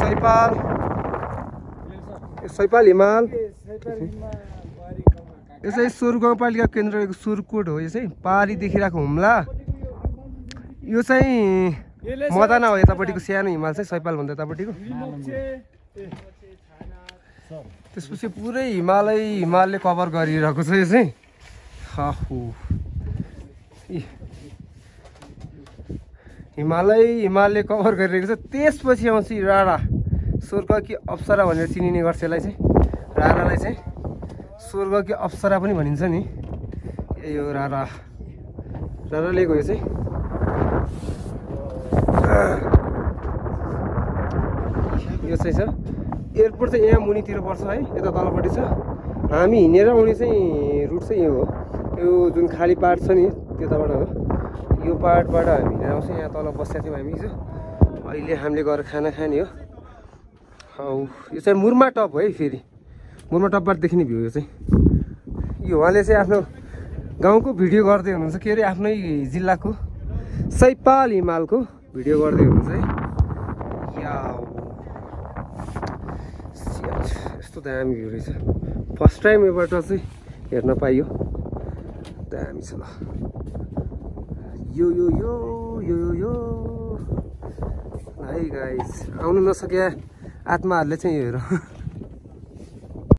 सैपाल हिमाल यो चाहिँ सुर गाउँपालिका केन्द्रको सुरकोट हो। यो चाहिँ पारी देखिरहेको हुम्ला यो चाहिँ मदना हो। यतापट्टिको सानो हिमाल चाहिँ सैपाल भन्दा यतापट्टिको त्यसपछि पुरै हिमालले कभर गरिरहेको छ यो चाहिँ। हिमालले कभर गरिरहेको छ। त्यसपछि आउँछ रारा स्वर्ग कि अप्सरा भनेर चिनिने गर्छ यसलाई चाहिँ। रारालाई चाहिँ स्वर्ग कि अप्सरा पनि भनिन्छ नि। यो राराले गयो चाहिँ यो चाहिँ छ। एयरपोर्ट चाहिँ यहाँ मुनितिर पर्छ है, यता तलपट्टि छ। हामी हिँडेर आउने चाहिँ रुट चाहिँ यो हो। यो जुन खाली पार्ट छ नि त्यताबाट हो। यो पार्टबाट हामी हिँडेर आउँछ। यहाँ तल बसेका थियौँ हामी हिजो। अहिले हामीले गएर खाना खाने हो। यो चाहिँ मुर्माटप है। फेरि मुर्माटपबाट देखिने भ्यू यो चाहिँ। यो उहाँले चाहिँ आफ्नो गाउँको भिडियो गर्दै हुनुहुन्छ। के अरे आफ्नै जिल्लाको सैपाल हिमालको भिडियो गर्दै हुनुहुन्छ है। यस्तो दामी भ्यू रहेछ। फर्स्ट टाइम योबाट चाहिँ हेर्न पाइयो। दामी छ ल। यो है गाइस आउनु नसके आत्माहरूले चाहिँ यो हेर